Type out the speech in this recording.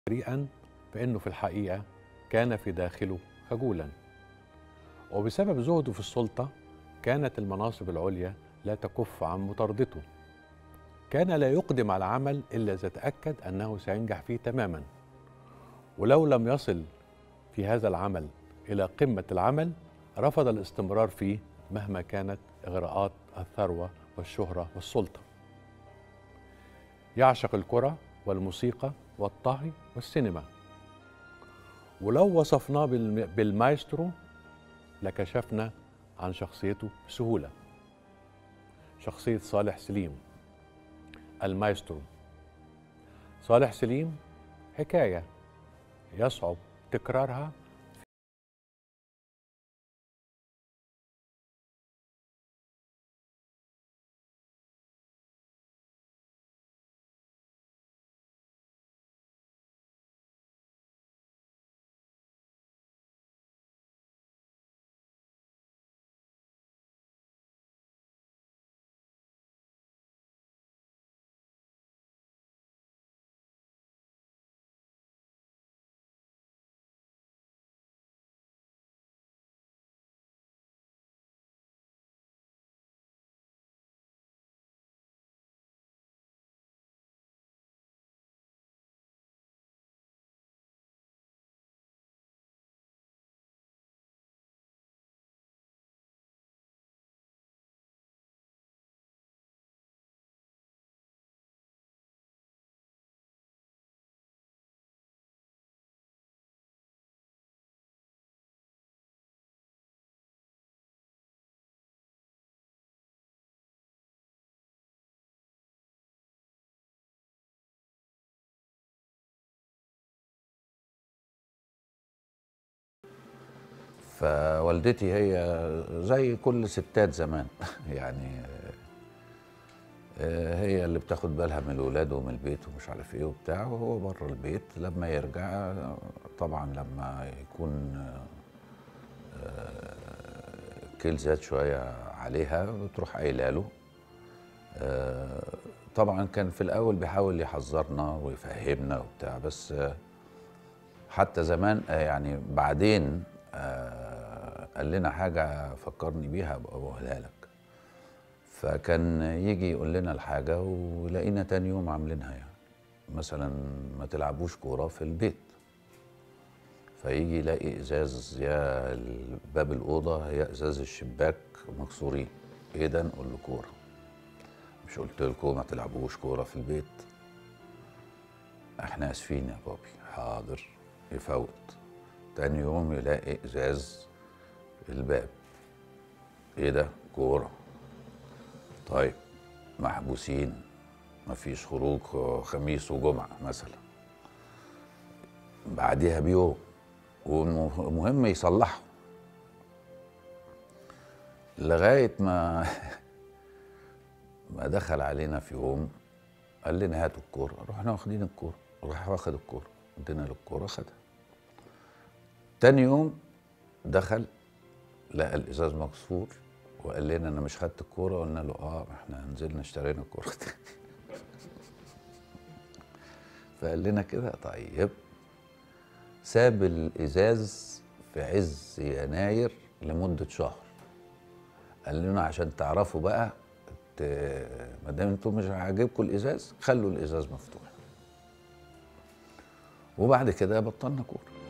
بريئا فإنه في الحقيقة كان في داخله خجولا، وبسبب زهده في السلطة كانت المناصب العليا لا تكف عن مطاردته. كان لا يقدم على عمل إلا إذا تأكد أنه سينجح فيه تماما، ولو لم يصل في هذا العمل إلى قمة العمل رفض الاستمرار فيه مهما كانت إغراءات الثروة والشهرة والسلطة. يعشق الكرة والموسيقى والطهي والسينما، ولو وصفناه بالمايسترو لكشفنا عن شخصيته بسهولة. شخصية صالح سليم المايسترو. صالح سليم حكاية يصعب تكرارها. فوالدتي هي زي كل ستات زمان يعني هي اللي بتاخد بالها من الولاد ومن البيت ومش عارف ايه وبتاع، وهو بره البيت لما يرجع. طبعا لما يكون كيل زاد شويه عليها بتروح قايله له. طبعا كان في الاول بيحاول يحذرنا ويفهمنا وبتاع، بس حتى زمان يعني بعدين قال لنا حاجه فكرني بيها بقولها لك. فكان يجي يقول لنا الحاجه ويلاقينا تاني يوم عاملينها. يعني مثلا ما تلعبوش كوره في البيت، فيجي يلاقي ازاز يا باب الاوضه يا ازاز الشباك مكسورين. ايه ده؟ نقول له كوره. مش قلت لكم ما تلعبوش كوره في البيت؟ احنا اسفين يا بابي. حاضر. يفوت. تاني يوم يلاقي ازاز الباب. ايه ده؟ كوره. طيب محبوسين، مفيش خروج خميس وجمعه مثلا. بعديها بيوم ومهم يصلحوا لغايه ما ما دخل علينا في يوم قال لنا هاتوا الكوره. رحنا واخدين الكوره، راح واخد الكوره، ادينا له الكوره خدها. تاني يوم دخل لقى الازاز مكسور وقال لنا انا مش خدت الكوره. قلنا له احنا نزلنا اشترينا الكوره تاني. فقال لنا كده. طيب ساب الازاز في عز يناير لمده شهر. قال لنا عشان تعرفوا بقى ما دام انتم مش عاجبكم الازاز خلوا الازاز مفتوح. وبعد كده بطلنا كوره.